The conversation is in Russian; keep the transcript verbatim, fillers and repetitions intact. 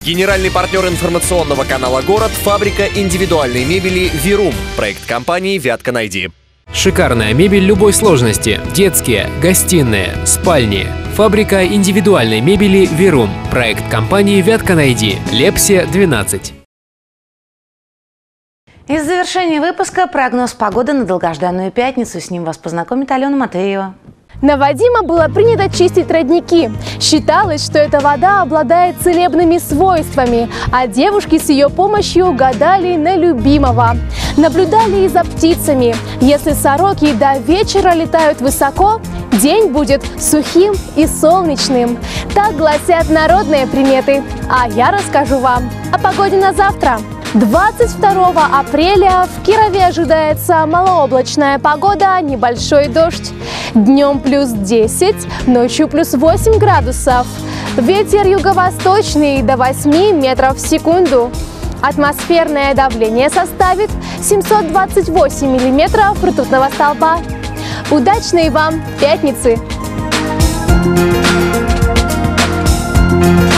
Генеральный партнер информационного канала «Город» – фабрика индивидуальной мебели «Вирум». Проект компании «Вятка Найди». Шикарная мебель любой сложности. Детские, гостиные, спальни. Фабрика индивидуальной мебели «Вирум». Проект компании «Вятка Найди». Лепсия, двенадцать. И в завершении выпуска прогноз погоды на долгожданную пятницу. С ним вас познакомит Алена Матвеева. На Вадима было принято чистить родники. Считалось, что эта вода обладает целебными свойствами, а девушки с ее помощью гадали на любимого. Наблюдали и за птицами. Если сороки до вечера летают высоко, день будет сухим и солнечным. Так гласят народные приметы. А я расскажу вам о погоде на завтра. двадцать второго апреля в Кирове ожидается малооблачная погода, небольшой дождь. Днем плюс десять, ночью плюс восемь градусов. Ветер юго-восточный до восьми метров в секунду. Атмосферное давление составит семьсот двадцать восемь миллиметров ртутного столба. Удачной вам пятницы!